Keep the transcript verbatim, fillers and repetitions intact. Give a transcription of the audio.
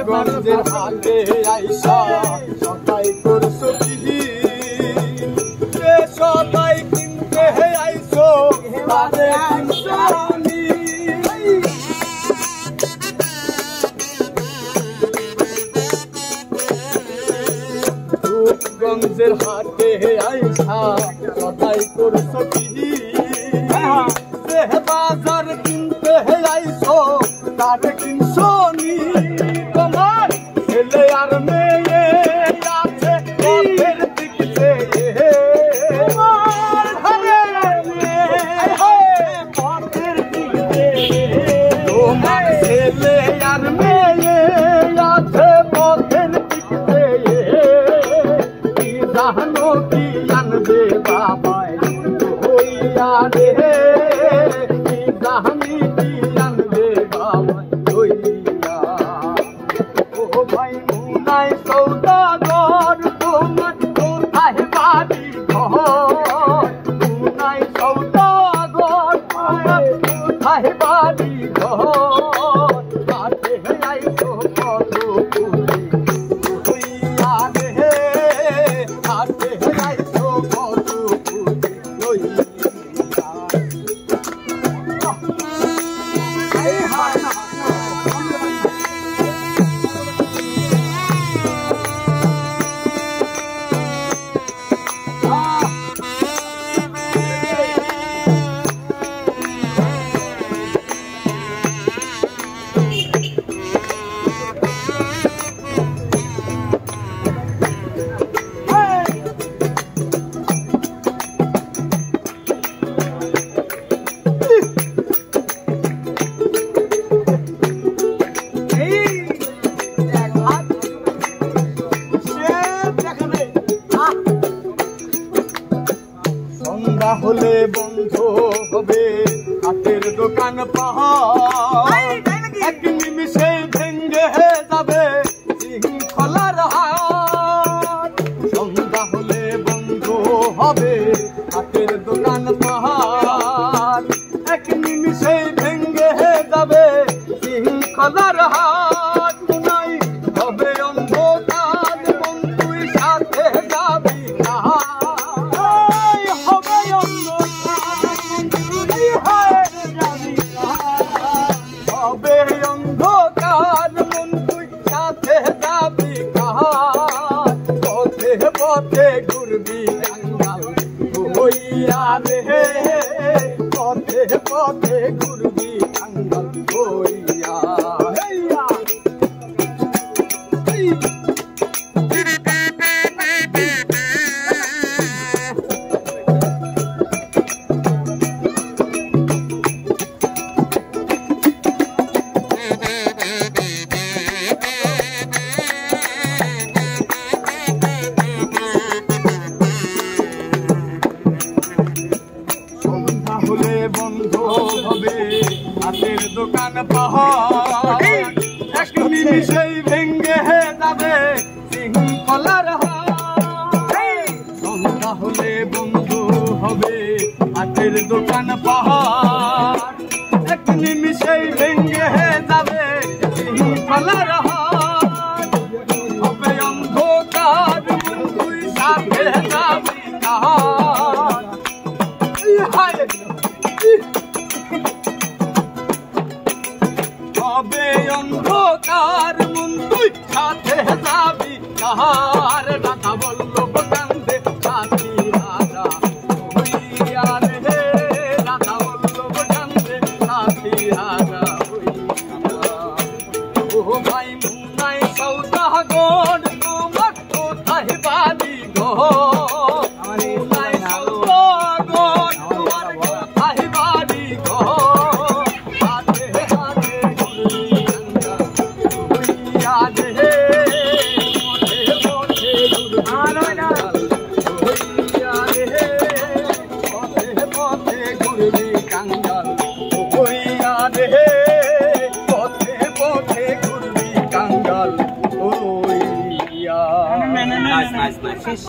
গঞ্জের হাটে আইসা সদাই করছো কি সদাই কিনতে আইসো বাজে কিনছনি গঞ্জের হাটে আইসা সদাই করছো কি বাজার কিনতে আইসো তারে কিনছনি তোমার ছেলে আর মেয়ে আছে পথের দিকে পথের দিকে তোমার ছেলে আর মেয়ে আছে পথের দিকে কি জানো কি জানবে বাবাই হইয়া রে কি জানি কি জানবে বাবাই হইয়া ও ভাই মুনাই সৌদাগর তোমার কোথায় বাড়ি ঘর মুনাই সৌদাগর তোমার কোথায় বাড়ি ঘর কাছে আইসো কত পুরি হইয়া রে কাছে আইসো কত পুরি হইয়া হলে বন্ধ হবে হাতের দোকান পাহাড় এক নিমিষে ভেঙ্গে যাবে শৃঙ্খলার হাট সন্ধ্যা হলে বন্ধ হবে হাতের দোকান পাহাড় এক নিমিষে ভেঙ্গে যাবে শৃঙ্খলার হাট নাই হবে অন্ধকার বন্ধুর সাথে যাবি হবে অন্ধকার মন তুই সাথে যাবি কাহার পথে পথে ঘুরবি কাঙ্গাল হইয়া রে পথে পথে ঘুরবি কাঙ্গাল হইয়া হলে বন্ধ হবে হাতের দোকান পাহাড় এক নিমিষেই ভেঙ্গে যাবে শৃঙ্খলার হাট সন্ধ্যা হলে বন্ধ হবে হাতের দোকান পাহাড় এক নিমিষেই ভেঙ্গে যাবে শৃঙ্খলার হাট হবে অন্ধকার তুই সাথে যাবি কাহার হবে অন্ধকার মন তুই সাথে যাবি কাহার রাধা বল্লভ কান্দে সাথী রাজা হইয়া রে রাধা বল্লভ কান্দে সাথী রাজা হইয়া ও ভাই মুনাই সৌদাগর তোমার কোথায় বাড়ি ঘর Nice, nice, nice.